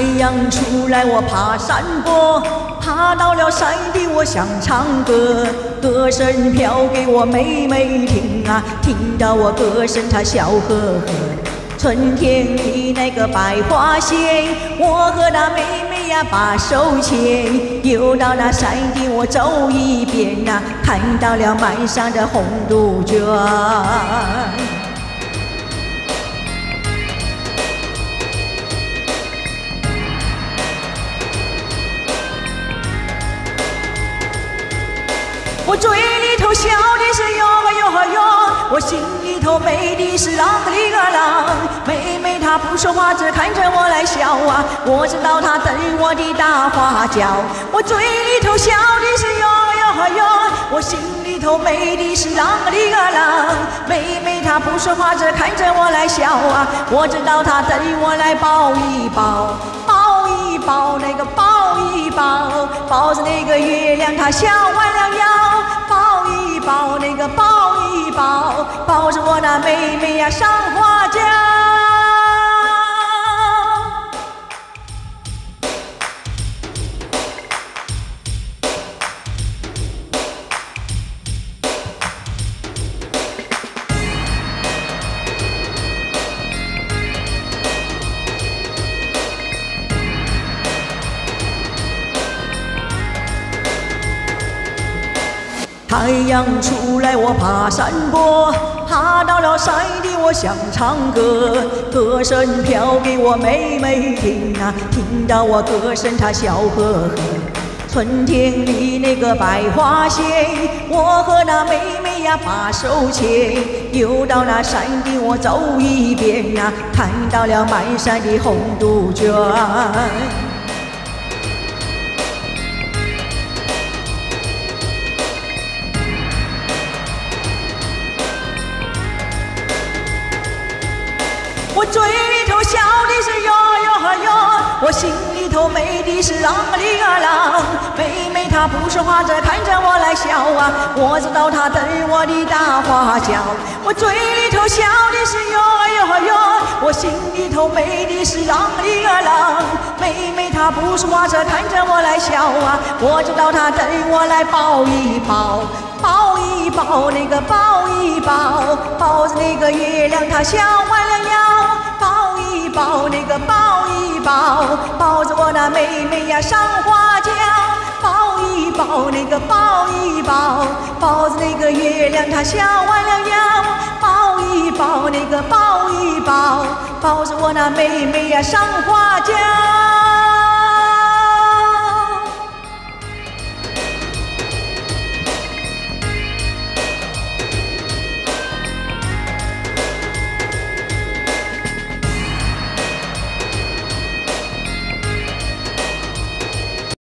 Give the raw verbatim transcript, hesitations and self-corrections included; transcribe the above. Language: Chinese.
阳出来，我爬山坡，爬到了山顶，我想唱歌，歌声飘给我妹妹听啊，听到我歌声她笑呵呵。春天里那个百花鲜，我和那妹妹呀把手牵，又到那山顶我走一遍啊，看到了满山的红杜鹃。我嘴里头笑的是哟呵哟呵哟，我心里头美的是啷个哩个啷。妹妹她不说话，只看着我来笑啊，我知道她等我的大花轿。我嘴里头笑的是哟呵哟呵哟，我心里头美的是啷个哩个啷。妹妹她不说话，只看着我来笑啊，我知道她等我来抱一抱。抱一抱那个抱一抱，抱着那个月亮它笑弯了腰。抱一抱那个抱一抱，抱着我那妹妹呀上花轿。太阳出来，我爬山坡，爬到了山顶，我想唱歌，歌声飘给我妹妹听啊，听到我歌声她笑呵呵。春天里那个百花鲜，我和那妹妹呀把手牵，又到那山顶我走一遍啊，看到了满山的红杜鹃。我嘴里头笑的是哟哟呵哟，我心里头美的是啷个哩个啷。妹妹她不说话，只看着我来笑啊，我知道她等我的大花轿。我嘴里头笑的是哟哟呵哟，我心里头美的是啷个哩个啷。妹妹她不说话，只看着我来笑啊，我知道她等我来抱一抱。抱一抱那个抱一抱，抱着那个月亮它笑弯了腰。抱一抱那个抱一抱，抱着我那妹妹呀上花轿。抱一抱那个抱一抱，抱着那个月亮它笑弯了腰。抱一抱那个抱一抱，抱着我那妹妹呀上花轿。